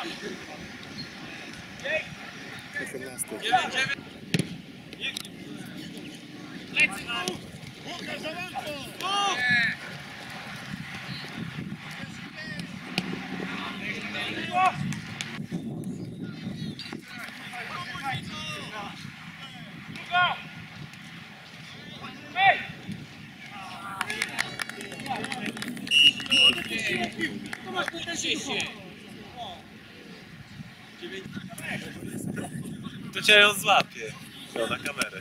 To cię ją złapie. No, na kamerę.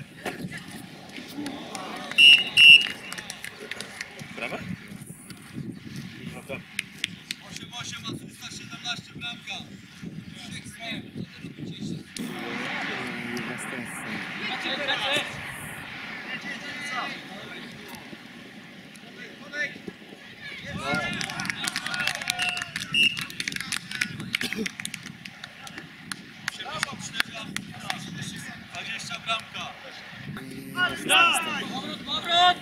Brawa? 8-8, asysta 17, bramka. Bramka. Powrót!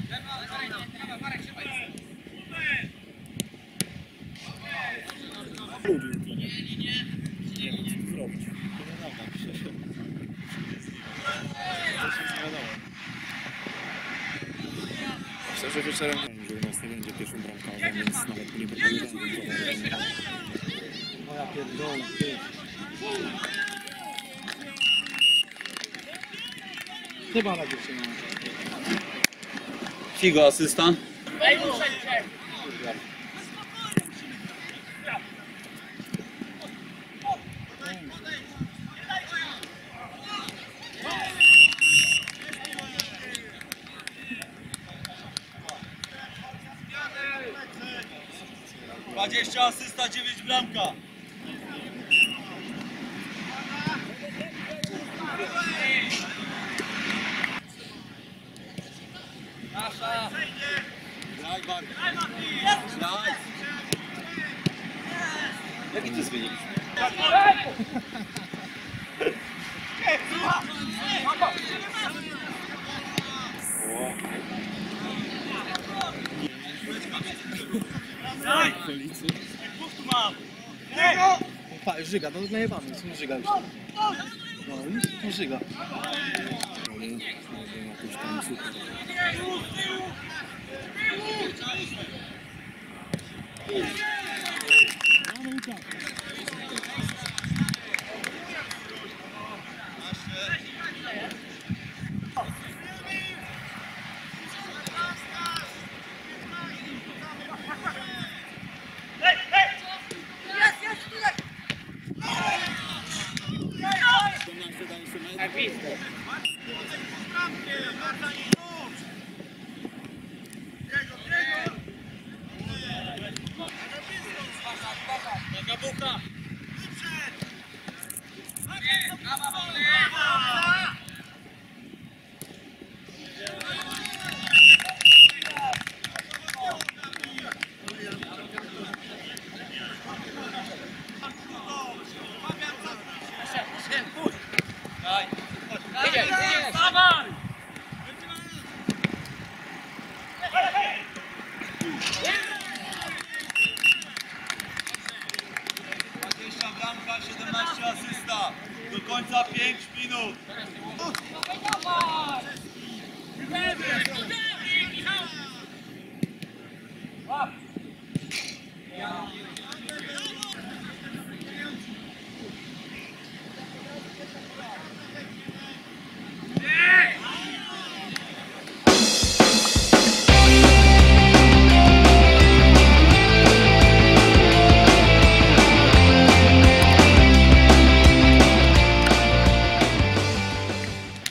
Szczerze wieczorem że u nas nie będzie pierwszą bramkową, więc nawet nie będzie. O ja pierdolę, ty. Chyba na dziewczynę. Figo, asystent. Asysta, 9 bramka. Nasza. Graj, Bark. Graj. Jaki to jest wynik? Żyga, no najebany, co żyga już. No, żyga. Jakoś tam super. Bramka, 17 asysta. Do końca 5 minut.